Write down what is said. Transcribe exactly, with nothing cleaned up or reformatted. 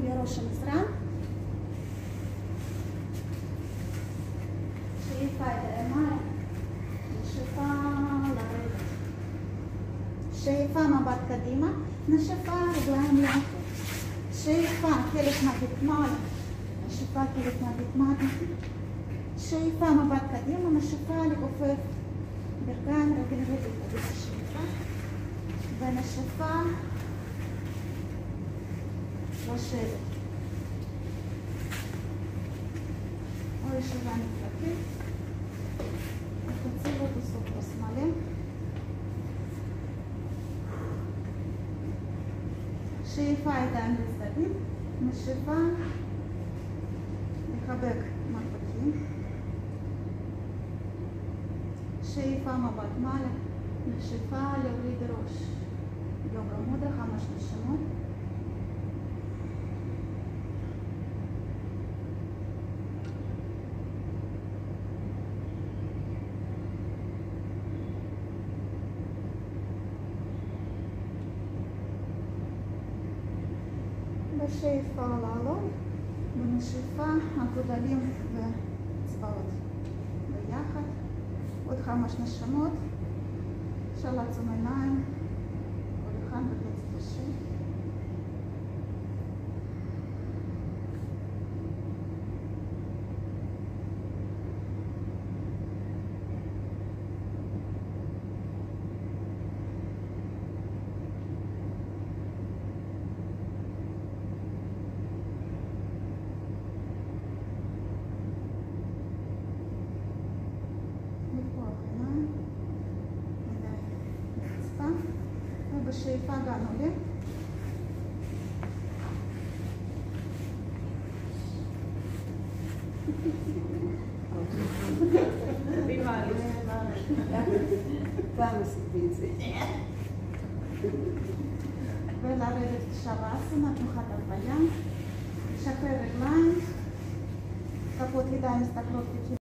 לראש המזרן. שאיפה את הימיים, נשפה לרדת. שאיפה מבט קדימה, נשפה רגליים לאחור. שאיפה כלב מביט מעלה, נשפה כלב מביט מטה. שאיפה מבט קדימה, נשפה לכופף ברכיים, רגל רגל. שאיפה ונשפה לשבת. או ישיבה נפלטית. תציבו את הסוף בשמאלי. שאיפה ידיים לצדדים. נשיפה לחבק מרפקים. שאיפה מבט מעלה. נשיפה להוריד ראש. יוגה מודרה, חמש נשימות. בשאיפה לעלות, בנשיפה הגודלים ואצבעות ביחד. עוד חמש נשימות. אפשר לעצום עיניים, כל אחד בקצב השני. בשאיפה גם עולה. ולרדת שוואסנה, תנוחת הלוויה. לשחרר רגליים, כפות ידיים מסתכלות